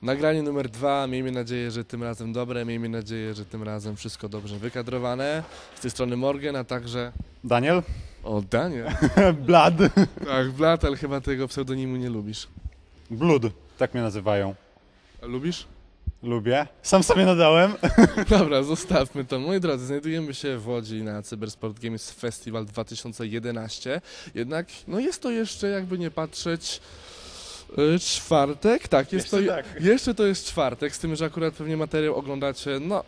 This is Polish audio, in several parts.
Nagranie numer 2, miejmy nadzieję, że tym razem dobre, miejmy nadzieję, że tym razem wszystko dobrze wykadrowane. Z tej strony Morgan, a także... Daniel? O, Daniel. Blad. Tak, Vlad, ale chyba tego pseudonimu nie lubisz. Blood, tak mnie nazywają. A lubisz? Lubię. Sam sobie nadałem. Dobra, zostawmy to. Moi drodzy, znajdujemy się w Łodzi na Cybersport Games Festival 2011. Jednak, no jest to jeszcze, jakby nie patrzeć, czwartek. Tak, jeszcze to jest czwartek, z tym, że akurat pewnie materiał oglądacie, no,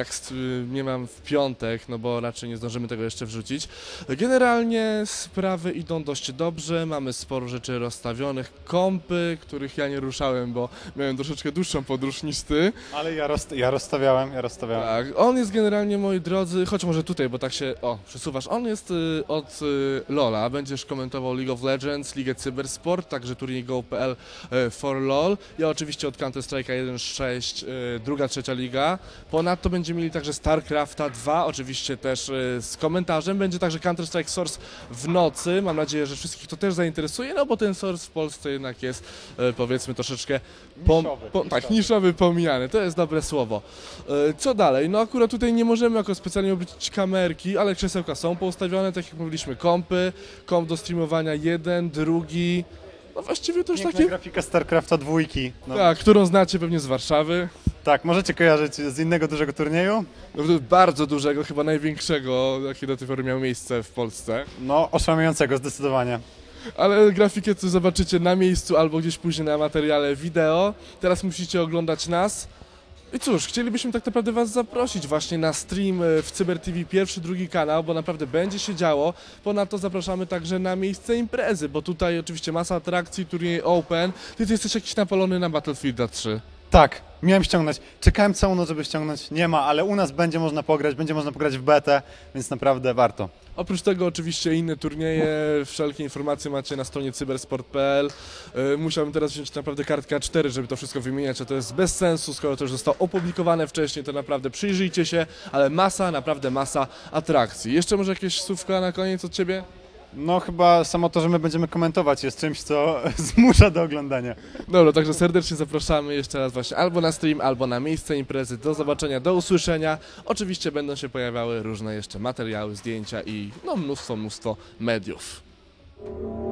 nie mam w piątek, no bo raczej nie zdążymy tego jeszcze wrzucić. Generalnie sprawy idą dość dobrze, mamy sporo rzeczy rozstawionych, kompy, których ja nie ruszałem, bo miałem troszeczkę dłuższą podróż niż ty. Ale ja rozstawiałem. Tak, on jest generalnie, moi drodzy, choć może tutaj, bo tak się, przesuwasz, on jest od LoL'a, będziesz komentował League of Legends, Ligę Cybersport, także turniej Go.pl for LoL. Ja oczywiście od Counter-Strike'a 1.6, druga, trzecia liga. Ponadto będziemy mieli także StarCrafta 2, oczywiście też z komentarzem. Będzie także Counter-Strike Source w nocy. Mam nadzieję, że wszystkich to też zainteresuje, no bo ten Source w Polsce jednak jest, powiedzmy, troszeczkę niszowy, pomijany. To jest dobre słowo. Co dalej? No akurat tutaj nie możemy jako specjalnie obliczyć kamerki, ale krzesełka są poustawione, tak jak mówiliśmy, komp do streamowania jeden, drugi. No właściwie to już Piękna takie... grafika StarCrafta 2. No. Tak, którą znacie pewnie z Warszawy. Tak, możecie kojarzyć z innego dużego turnieju? Bardzo dużego, chyba największego, jaki do tej pory miał miejsce w Polsce. No, oszałamiającego, zdecydowanie. Ale grafikę co zobaczycie na miejscu albo gdzieś później na materiale wideo. Teraz musicie oglądać nas. I cóż, chcielibyśmy tak naprawdę Was zaprosić właśnie na stream w Cyber TV, pierwszy, drugi kanał, bo naprawdę będzie się działo. Ponadto zapraszamy także na miejsce imprezy, bo tutaj oczywiście masa atrakcji, turniej open. Ty jesteś jakiś napalony na Battlefielda 3. Tak, miałem ściągnąć. Czekałem całą noc, żeby ściągnąć. Nie ma, ale u nas będzie można pograć w betę, więc naprawdę warto. Oprócz tego oczywiście inne turnieje, wszelkie informacje macie na stronie cybersport.pl. Musiałbym teraz wziąć naprawdę kartkę A4, żeby to wszystko wymieniać, a to jest bez sensu, skoro to już zostało opublikowane wcześniej, to naprawdę przyjrzyjcie się, ale naprawdę masa atrakcji. Jeszcze może jakieś słówka na koniec od Ciebie? No chyba samo to, że my będziemy komentować jest czymś, co zmusza do oglądania. Dobra, także serdecznie zapraszamy jeszcze raz właśnie albo na stream, albo na miejsce imprezy. Do zobaczenia, do usłyszenia. Oczywiście będą się pojawiały różne jeszcze materiały, zdjęcia i no mnóstwo mediów.